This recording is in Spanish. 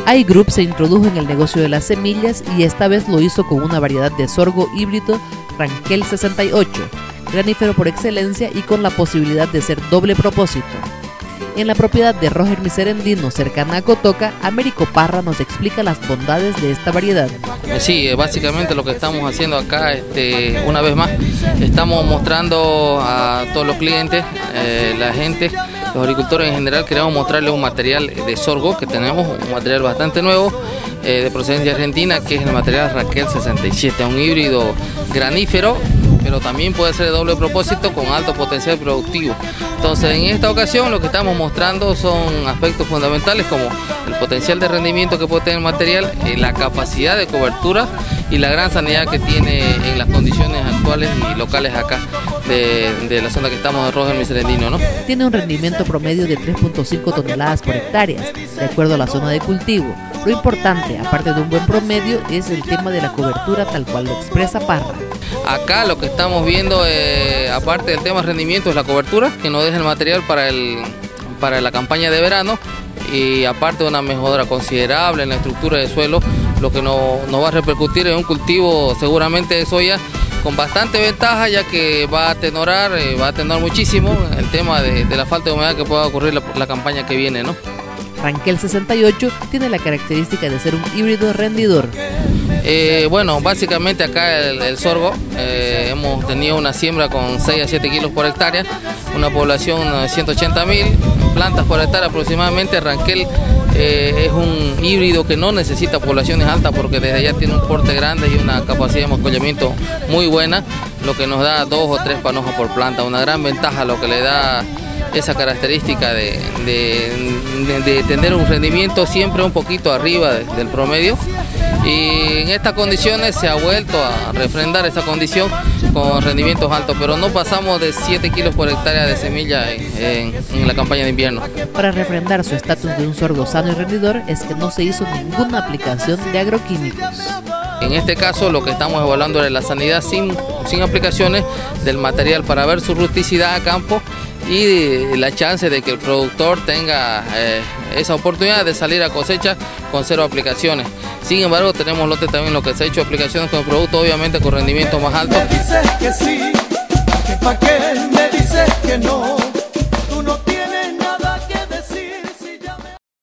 iGroup se introdujo en el negocio de las semillas y esta vez lo hizo con una variedad de sorgo híbrido Ranquel 68, granífero por excelencia y con la posibilidad de ser doble propósito. En la propiedad de Roger Miserendino, cercana a Cotoca, Américo Parra nos explica las bondades de esta variedad. Sí, básicamente lo que estamos haciendo acá, una vez más, estamos mostrando a todos los clientes, la gente, los agricultores en general, queremos mostrarles un material de sorgo que tenemos, un material bastante nuevo, de procedencia argentina, que es el material Ranquel 67, un híbrido granífero, pero también puede ser de doble propósito con alto potencial productivo. Entonces, en esta ocasión lo que estamos mostrando son aspectos fundamentales como el potencial de rendimiento que puede tener el material, la capacidad de cobertura y la gran sanidad que tiene en las condiciones actuales y locales acá de la zona que estamos de Roger Miserendino, ¿no? Tiene un rendimiento promedio de 3.5 toneladas por hectárea, de acuerdo a la zona de cultivo. Lo importante, aparte de un buen promedio, es el tema de la cobertura tal cual lo expresa Parra. Acá lo que estamos viendo, aparte del tema de rendimiento, es la cobertura, que nos deja el material para la campaña de verano, y aparte de una mejora considerable en la estructura del suelo, lo que nos va a repercutir en un cultivo seguramente de soya con bastante ventaja, ya que va a atenuar muchísimo el tema de la falta de humedad que pueda ocurrir la campaña que viene, ¿no? Ranquel 68 tiene la característica de ser un híbrido rendidor. Bueno, básicamente acá el sorgo, hemos tenido una siembra con 6 a 7 kilos por hectárea, una población de 180.000 plantas por hectárea aproximadamente. Ranquel es un híbrido que no necesita poblaciones altas porque desde allá tiene un porte grande y una capacidad de mascollamiento muy buena, lo que nos da 2 o 3 panojos por planta, una gran ventaja, lo que le da esa característica de tener un rendimiento siempre un poquito arriba del promedio, y en estas condiciones se ha vuelto a refrendar esa condición con rendimientos altos, pero no pasamos de 7 kilos por hectárea de semilla en la campaña de invierno. Para refrendar su estatus de un sorgo sano y rendidor es que no se hizo ninguna aplicación de agroquímicos. En este caso lo que estamos evaluando es la sanidad sin aplicaciones del material para ver su rusticidad a campo y la chance de que el productor tenga esa oportunidad de salir a cosecha con 0 aplicaciones. Sin embargo, tenemos lote también lo que se ha hecho aplicaciones con el producto, obviamente con rendimiento más alto. Me dices que sí, ¿para qué me dices que no?